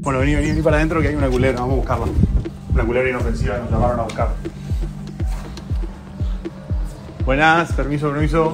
Bueno, vení para adentro que hay una culebra, vamos a buscarla. Una culebra inofensiva, nos llamaron a buscar. Buenas, permiso.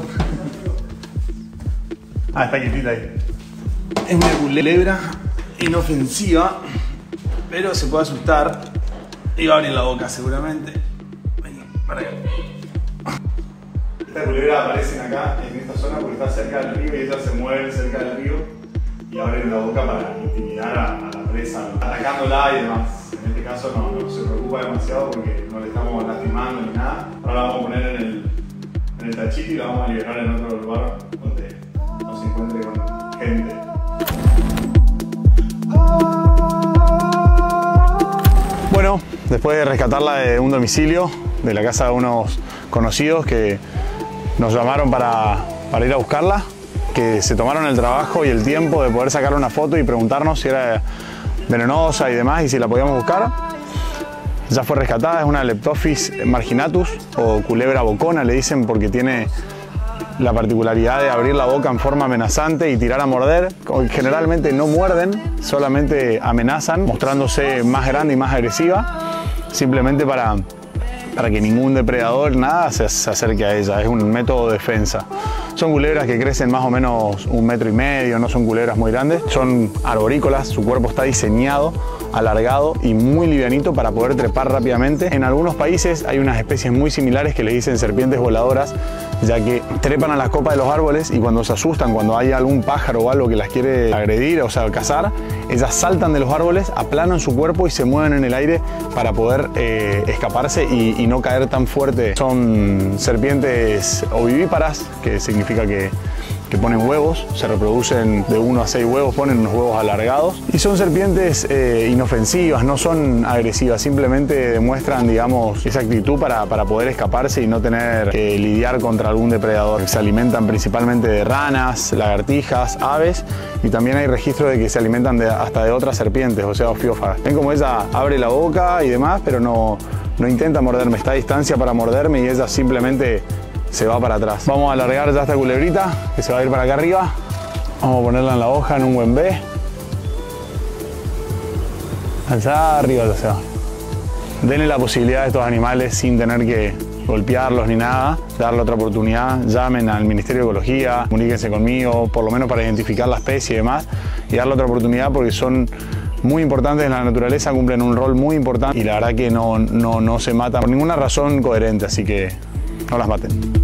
Ah, está quietita ahí. Es una culebra inofensiva, pero se puede asustar y va a abrir la boca seguramente. Vení, para acá. Esta culebra aparece acá, en esta zona, porque está cerca del río y ellas se mueven cerca del río y abren la boca para intimidar a la presa, atacándola y demás. En este caso no se preocupa demasiado porque no le estamos lastimando ni nada. Ahora la vamos a poner en el tachito y la vamos a liberar en otro lugar donde no se encuentre con gente. Bueno, después de rescatarla de un domicilio, de la casa de unos conocidos que nos llamaron para ir a buscarla, que se tomaron el trabajo y el tiempo de poder sacarle una foto y preguntarnos si era venenosa y demás y si la podíamos buscar. Ya fue rescatada, es una Leptophis marginatus o culebra bocona, le dicen porque tiene la particularidad de abrir la boca en forma amenazante y tirar a morder. Generalmente no muerden, solamente amenazan, mostrándose más grande y más agresiva, simplemente para que ningún depredador, nada, se acerque a ella. Es un método de defensa. Son culebras que crecen más o menos 1,5 metros, no son culebras muy grandes. Son arborícolas, su cuerpo está diseñado, alargado y muy livianito para poder trepar rápidamente. En algunos países hay unas especies muy similares que le dicen serpientes voladoras, ya que trepan a las copas de los árboles y cuando se asustan, cuando hay algún pájaro o algo que las quiere agredir, o sea, cazar, ellas saltan de los árboles, aplanan su cuerpo y se mueven en el aire para poder escaparse y no caer tan fuerte. Son serpientes ovivíparas, que significa que ponen huevos, se reproducen de 1 a 6 huevos, ponen unos huevos alargados y son serpientes inofensivas, no son agresivas, simplemente demuestran, digamos, esa actitud para poder escaparse y no tener que lidiar contra algún depredador. Se alimentan principalmente de ranas, lagartijas, aves y también hay registro de que se alimentan hasta de otras serpientes, o sea, ofiófagas. Ven como ella abre la boca y demás, pero no intenta morderme, está a distancia para morderme y ella simplemente se va para atrás. Vamos a alargar ya esta culebrita que se va a ir para acá arriba. Vamos a ponerla en la hoja en un buen B. Allá arriba ya se va. Denle la posibilidad a estos animales sin tener que golpearlos ni nada, darle otra oportunidad. Llamen al Ministerio de Ecología, comuníquense conmigo, por lo menos para identificar la especie y demás, y darle otra oportunidad porque son muy importantes en la naturaleza, cumplen un rol muy importante y la verdad que no se matan por ninguna razón coherente, así que no las maten.